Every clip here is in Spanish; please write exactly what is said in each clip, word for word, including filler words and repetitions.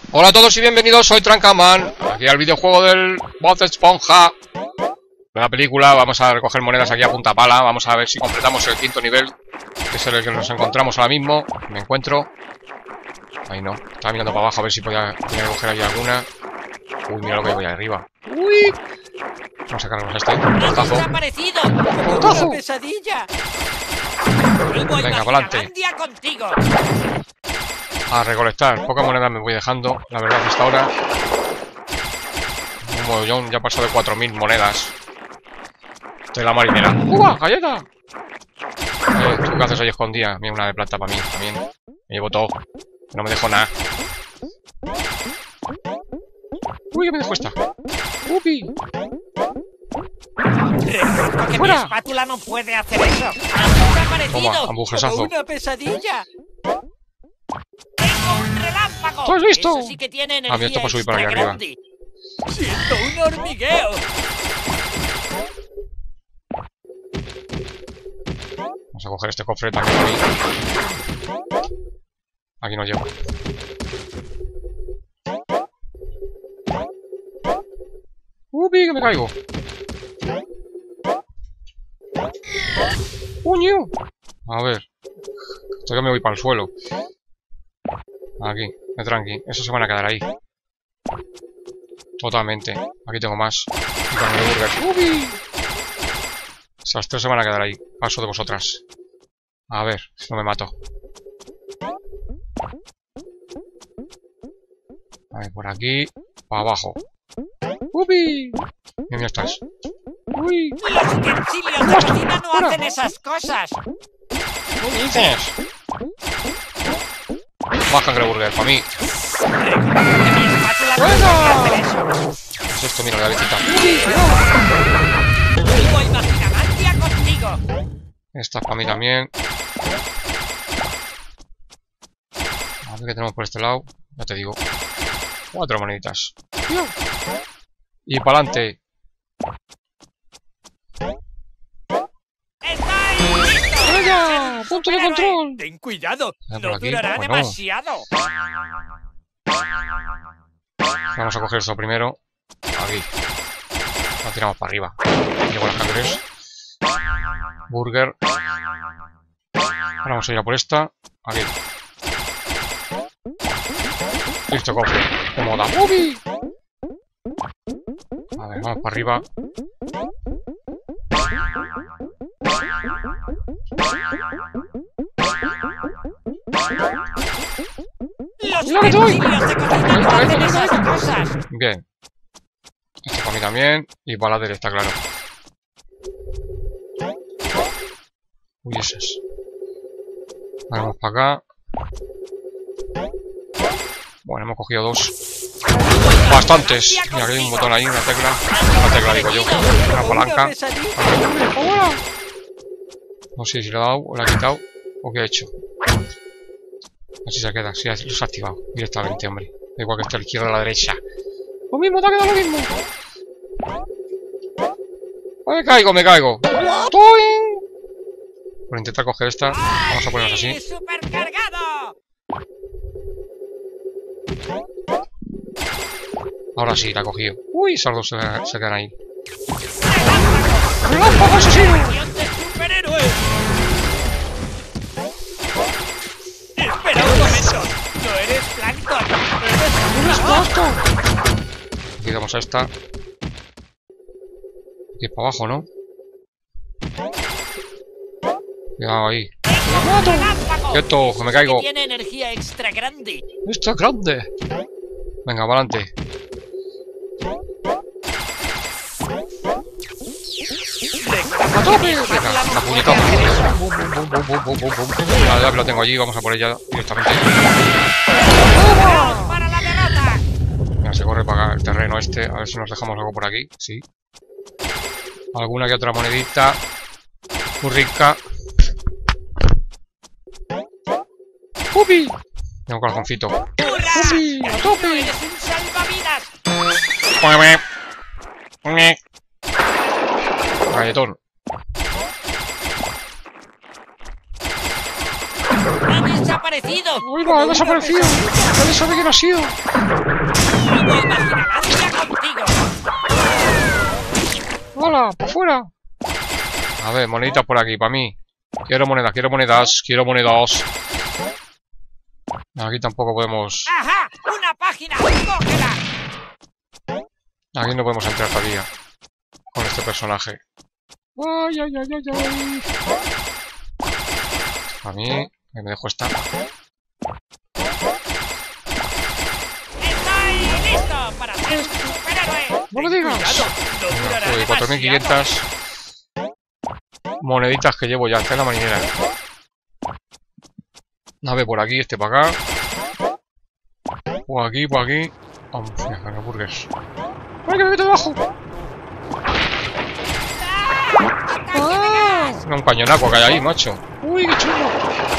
Hola a todos y bienvenidos, soy Trancaman. Aquí al videojuego del Bob Esponja. De la película, vamos a recoger monedas aquí a punta pala. Vamos a ver si completamos el quinto nivel, que es el que nos encontramos ahora mismo. Me encuentro. Ahí no, estaba mirando para abajo a ver si podía, podía coger ahí alguna. Uy, mira lo que hay ahí arriba. Uy. Vamos a sacarnos este. ¡Has desaparecido! ¡Una pesadilla! Venga, para adelante. Contigo. A recolectar. Pocas monedas me voy dejando, la verdad, hasta ahora. Un mogollón, ya pasó de cuatro mil monedas. De la marinera. ¡Uva! ¡Galleta! Eh, ¿tú qué haces ahí escondida? Mira, una de plata para mí también. Me llevo todo. No me dejo nada. Uy, ¿qué me dejo esta? ¡Upi! Recuerdo que mi espátula no puede hacer eso. ¡Ha desaparecido! Toma, hamburguesazo. ¡Una pesadilla! ¡Tengo un relámpago! ¿Estás listo? Eso sí que tiene energía. Ah, mira, esto para subir para allá arriba. ¡Siento un hormigueo! Vamos a coger este cofre también ahí. Aquí no llego. ¡Upi! ¡Que me caigo! ¡Puño! A ver. Todavía me voy para el suelo. Aquí, de tranqui. Esos se van a quedar ahí. Totalmente. Aquí tengo más. Y con el burger. ¡Upi! Esas tres se van a quedar ahí. Paso de vosotras. A ver, si no me mato. A ver, por aquí. Para abajo. ¡Upi! ¿Dónde estás? ¡Uy! Los utensilios de cocina no hacen esas cosas. ¿Qué dices? Más cangreburger, para mí. ¡Bueno! ¿Qué es esto? Mira, la visita. ¡Tengo imaginancia contigo! Esta es para mí también. A ver qué tenemos por este lado. Ya te digo. Cuatro moneditas. Y para adelante. ¡Venga! ¡Punto de control! ¡Ten cuidado! ¿Por ¡No aquí? durará Bueno. demasiado! Vamos a coger esto primero. Aquí. Lo tiramos para arriba. Llevo los cangreos. Burger. Ahora vamos a ir a por esta. Aquí. Listo, cofre. ¿Cómo da? ¡Ubi! A ver, vamos para arriba. ¡Los utensilios de cocina no hacen esas cosas! Bien. Esto para mí también. Y para la derecha, claro. Uy, esas. Vamos para acá. Bueno, hemos cogido dos. Bastantes. Mira, aquí hay un botón ahí, una tecla. Una tecla, digo yo. Una palanca. No sé si lo he dado o lo he quitado o qué he hecho. Así se queda, sí, lo se ha activado directamente, hombre. Da igual que esté a la izquierda o a la derecha. Lo mismo, te ha quedado lo mismo. Me caigo, me caigo. ¡Toing! Por intentar coger esta, vamos a ponernos así. ¡Supercargado! Ahora sí, la he cogido. Uy, esos dos se, se quedan ahí. ¡Relámpago asesino! ¡De superhéroe! ¡Espera un momento! ¡No eres Plankton! ¡Eres Plankton! Aquí damos a esta. Aquí para abajo, ¿no? Cuidado ahí. ¡Quieto! ¡Que me caigo! Tiene energía extra grande. ¡Extra grande! Venga, para adelante. ¡A tope! Venga, la puñetón. Bum, bum, bum, bum, bum, bum, bum, bum. Ya, ya que lo tengo allí, vamos a por ella directamente. ¡Para la derrota! Mira, se corre para acá el terreno este. A ver si nos dejamos algo por aquí. Sí. Alguna que otra monedita. Muy rica. ¡Upi! Tengo un calzoncito. ¡Upi! ¡A tope! ¡Eres un salvavidas! Galletón. ¡Ha desaparecido! ¡Uy, va! ¡Ha desaparecido! ¡Nadie sabe quién ha sido! ¡No imaginalandia contigo! ¡Hola! ¡Para afuera! A ver, moneditas por aquí, para mí. Quiero monedas, quiero monedas, quiero monedas. Aquí tampoco podemos... ¡Ajá! ¡Una página! ¡Cógela! Aquí no podemos entrar todavía. Con este personaje. ¡Ay, ay, ay, ay, ay! A mí... Me dejo estar. ¡Estoy listo para ser un superhéroe! ¡No lo digas! Uy, cuatro mil quinientas moneditas que llevo ya, en la marinera. A ver, por aquí, este para acá. Por aquí, por aquí. Vamos, mira, hamburgues. ¡Ay, que me meto debajo! ¡Ah! Un cañonaco que hay ahí, macho. ¡Uy, qué chulo!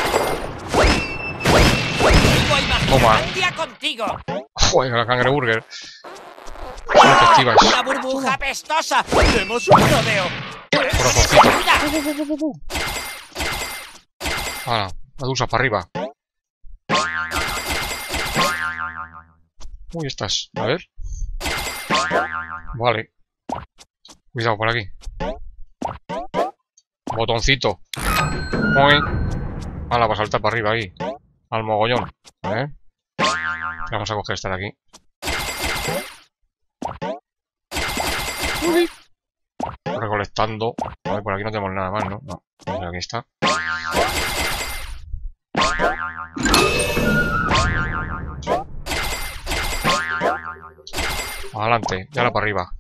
Toma. Contigo. Joder, la cangreburger. Son efectivas. Una burbuja apestosa. Tenemos un rodeo. Corazoncito. Ahora, Medusa para arriba. Uy, estas. A ver. Vale. Cuidado por aquí. Botoncito. Muy. Ahora va a saltar para arriba ahí. Al mogollón. A ver. Vamos a coger esta de aquí. Uy. Recolectando. A ver, por aquí no tenemos nada más, ¿no? No. Aquí está. Adelante, ya la para arriba.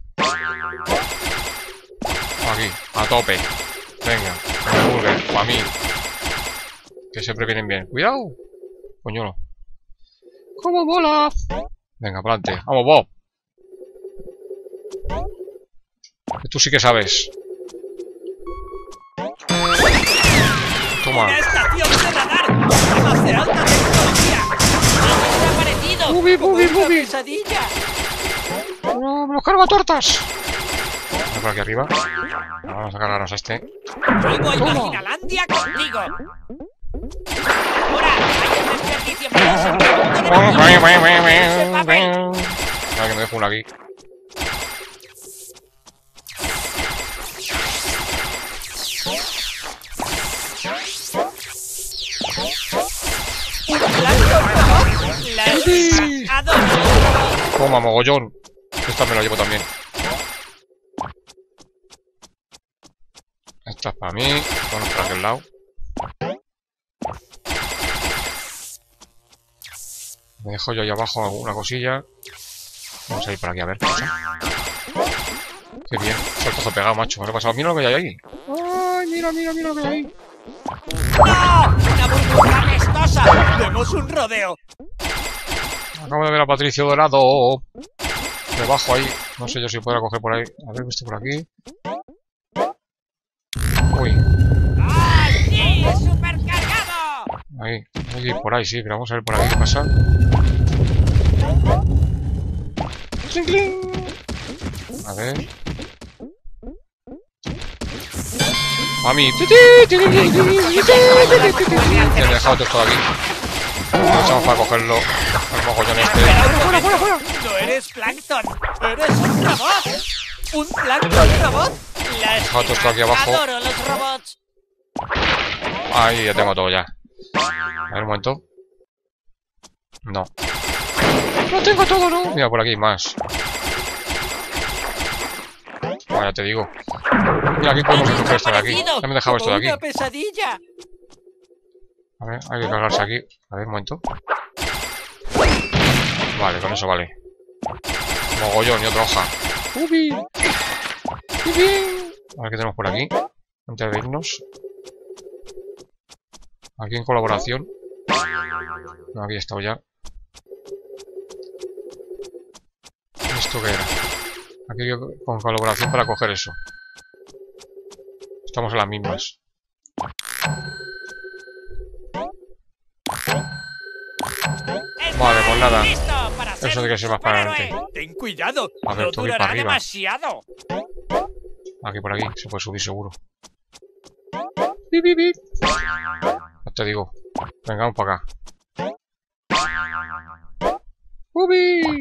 Aquí, a tope. Venga, burger, para mí. Que siempre vienen bien. ¡Cuidado! Coño. ¡Cómo mola! Venga, para adelante. ¡Vamos, Bob! Tú sí que sabes. Toma. Una estación de radar. Armas de alta tecnología. Ha desaparecido. ¡Bubi, bubi, Como una bubi! pesadilla. ¡No, me los cargo a tortas! Vamos por aquí arriba. Vamos a cargarnos a este. Vuelvo a Imaginalandia contigo. Ahora, hay un desperdicio para ese papel. A ver que me dejo una aquí. Toma, mogollón. Esta me la llevo también. Esta es para mí. Vamos para aquel lado. Me dejo yo ahí abajo alguna cosilla. Vamos a ir por aquí a ver. Qué bien. Saltazo pegado, macho. Me lo he pasado. Mira lo que hay ahí. Ay, mira, mira, mira lo que hay ahí. ¡No! ¡Una burbuja apestosa! ¡Demos un rodeo! Acabo de ver a Patricio Dorado. Debajo ahí. No sé yo si podrá coger por ahí. A ver, visto por aquí. Uy. ¡Ah, sí! ¡Supercargado! Ahí. Ahí, por ahí, sí. Pero vamos a ver por aquí qué pasa. ¡Cling, cling! A ver. A mí. Ya me he dejado todo aquí. Aprovechamos para cogerlo. El mogollón este. ¡Fuera, fuera, fuera! ¡No eres Plankton! ¡Eres un robot! ¡Un Plankton robot! Dejado todo esto aquí abajo. Adoro los robots. Ahí ya tengo todo ya. A ver un momento. No. No tengo todo, ¿no? Mira, por aquí hay más. Ah, ya te digo. Mira, aquí podemos coger esto de aquí. Ya me he dejado esto de aquí. ¡Una pesadilla! A ver, hay que cargarse aquí. A ver, un momento. Vale, con eso vale. Mogollón y otra hoja. ¡Ubi! ¡Ubi! A ver qué tenemos por aquí. Antes de irnos. Aquí en colaboración. No, aquí he estado ya. ¿Esto qué era? Aquí con colaboración para coger eso. Estamos en las mismas. Vale, pues nada. Eso tiene que ser más para adelante. Ten cuidado, A ver, no tengo que ir durará para arriba. demasiado. Aquí por aquí se puede subir seguro. Bip, bip, bip. Ya te digo. Venga, vamos para acá. ¡Ubi!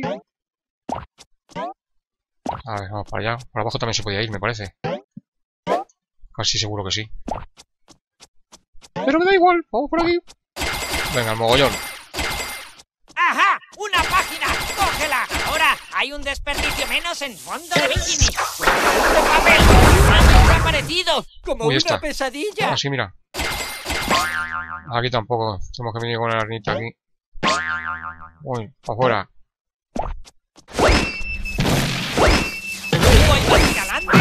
A ver, vamos para allá. Por abajo también se podía ir, me parece. Casi seguro que sí. Pero me da igual, vamos por aquí. Venga, el mogollón. ¡Ajá! ¡Una página! ¡Cógela! Ahora hay un desperdicio menos en fondo de bikini. ¡Este papel! ¡Ha desaparecido! ¡Como Uy, una está. pesadilla! Ah, sí, mira. Aquí tampoco. Tenemos que venir con la arnita aquí. Uy, para afuera. ¡Voy para Tiralandia!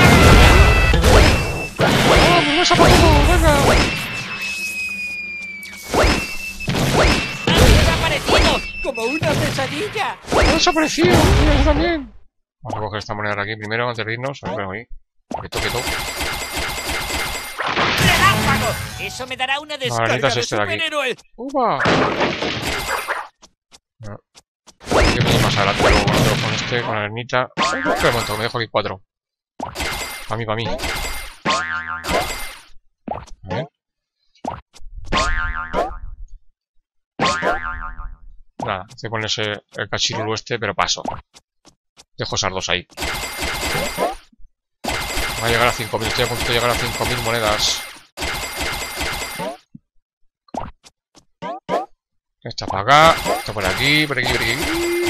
¡Ah, me vas a por todo! ¡Venga! ¡Ha desaparecido! ¡Como una pesadilla! ¡Ha desaparecido! ¡Mira, yo también! Vamos a coger esta moneda de aquí primero antes de irnos. A ver, ahí. Quieto, quieto. ¡Relámpago! Eso me dará una descarga Ahorita es de este de aquí. superhéroe. ¡Upa! No. Hay que venir más adelante luego con, con este, con la ermita. Espera un momento, me dejo aquí cuatro. Para mí, para mí. A ver. Nada, hay que ponerse el cachirulu este, pero paso. Dejo esas dos ahí. Va a llegar a cinco mil, estoy a punto de llegar a cinco mil monedas. Esta para acá, esta por aquí, por aquí, por aquí.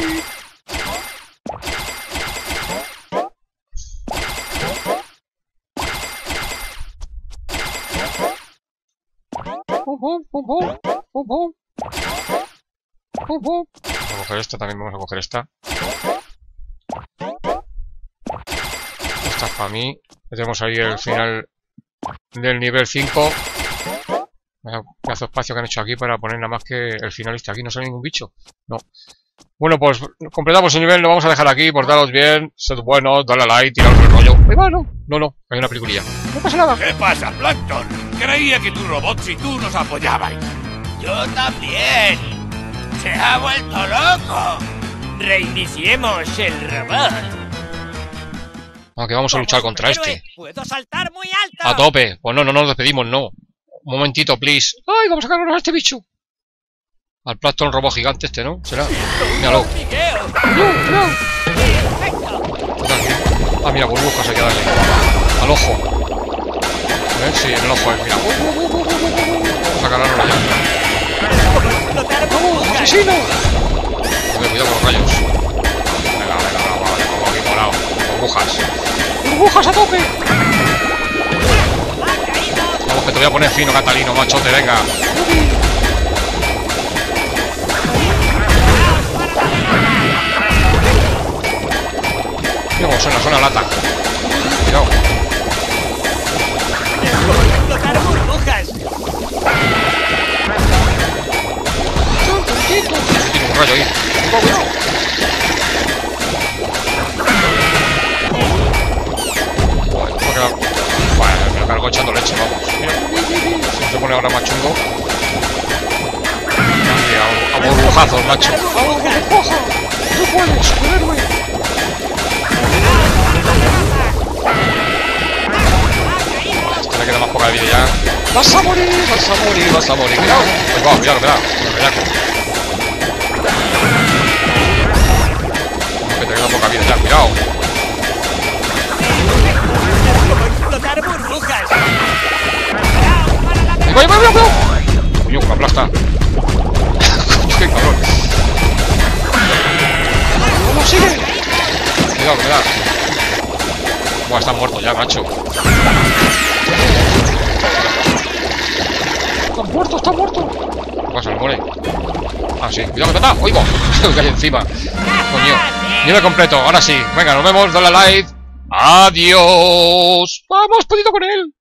Pum, pum, pum, pum, pum, pum. Pum, pum. Vamos a coger esta, también vamos a coger esta. Esta es para mí. Tenemos ahí el final del nivel cinco. Vaya pedazo de espacio que han hecho aquí para poner nada más que el finalista. Aquí no sale ningún bicho. No. Bueno, pues completamos el nivel. Lo vamos a dejar aquí. Portaros bien. Sed buenos. Dale a like. Tiraos el rollo. Ahí va, no. No, no. Hay una peliculilla. No pasa nada. ¿Qué pasa, Plankton? Creía que tus robots y tú nos apoyabais. Yo también. Se ha vuelto loco. Reiniciemos el robot. Aunque vamos a luchar Como contra superhéroe, este. Puedo saltar muy alto. A tope. Pues no, no nos despedimos, no. Un momentito, please. ¡Ay, vamos a cargarnos a este bicho! Al Plankton robot gigante este, ¿no? ¿Será? Míralo. Hormigueo. ¡No, no! Perfecto. Ah, mira, burbujas hay que darle. Al ojo. A ver, sí, en el ojo, eh. Mira. Vamos a cargarnos ya. Explotar ¡Vamos, burbujas. asesino! Joder, cuidado con los rayos. Venga, venga, vamos, vamos, vamos aquí colado. Burbujas. ¡Burbujas a tope! Vamos, que te voy a poner fino, Catalino, machote, venga. Mira cómo suena, suena lata. Cuidado. Explotar burbujas. Tiene un rayo ahí. Cuidado, cuidado. Joder, me ha quedado... Vale, me lo cargo echando leche, vamos. Mira, se se pone ahora más chungo. Mira, a burbujazos, macho. ¡Vamos, burbuja! ¡Tú puedes, superhéroe! Este le queda más poca vida ya. ¡Vas a morir! ¡Vas a morir! ¡Vas a morir! ¡Cuidado! Pues va, cuidado, cuidado. Bellaco. Que te queda poca vida ya, cuidado. Explotar burbujas. ¡Cuidado, cuidado, cuidado! Coño, que me aplasta. ¡Qué cabrón! ¡Vamos, sigue! Cuidado, cuidado. Buah, está muerto ya, macho. ¡Está muerto, está muerto! ¿Qué pasa, el mole? Ah, sí, cuidado que te mata. ¡Oigo! Que hay encima. Coño. Nivel completo, ahora sí. Venga, nos vemos, dale a like. ¡Adiós! ¡Vamos, podido con él!